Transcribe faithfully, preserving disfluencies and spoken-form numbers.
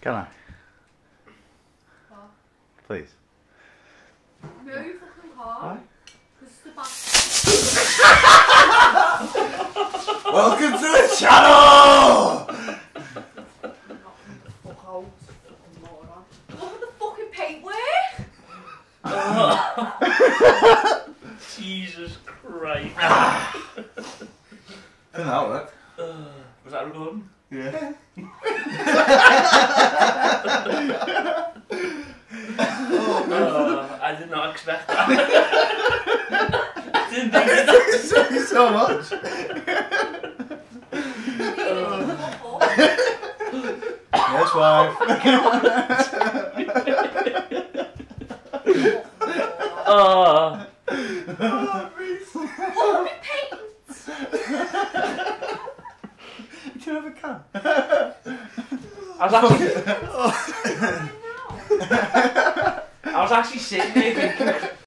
Can I? What? Please. No, you fucking can't. Why? Because it's the back. Welcome to the channel! Fuck out. Fucking moron. Look at the fucking paintwork! Jesus Christ. Didn't that work? Uh, was that recording? Yeah. Oh, I did not expect that. I didn't think it. Thank you so much. Yes, wife. Oh. Oh, my paint! Do you have a can? I was actually, I was actually sitting there thinking,